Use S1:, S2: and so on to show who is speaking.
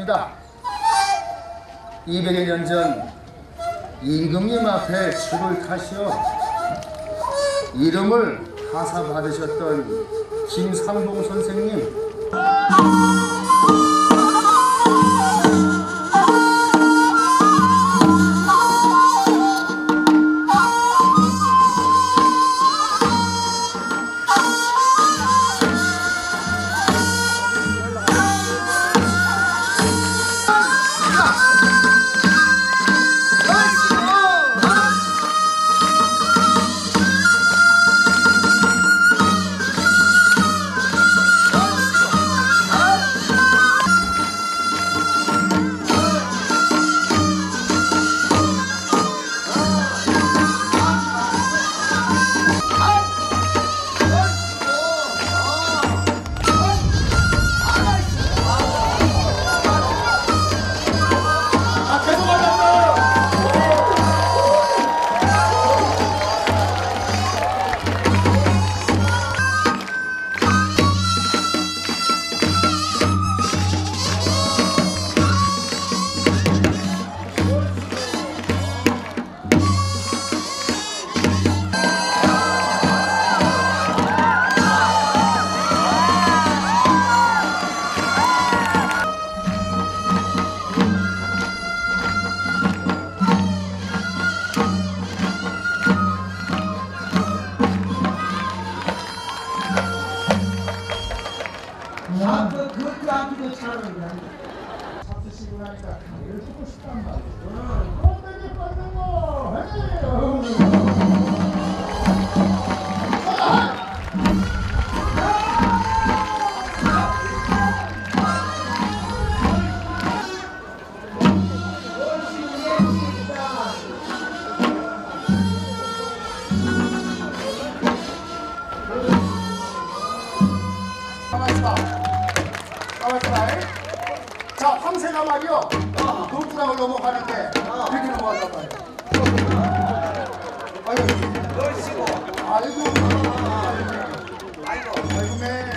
S1: 축하합니다. 200여 년 전 임금님 앞에 줄을 타시어 이름을 하사받으셨던 김상봉 선생님,
S2: 그것도 안기도 차라리 잡수시고 나니까 가위를 주고 싶단 말이야. 껍데기 뻗는 거 자, 황새가 말이요. 돌구랑을 넘어가는데 이렇게 넘어간단 말이야. 아이고. 아이고. 아이고. 아이고.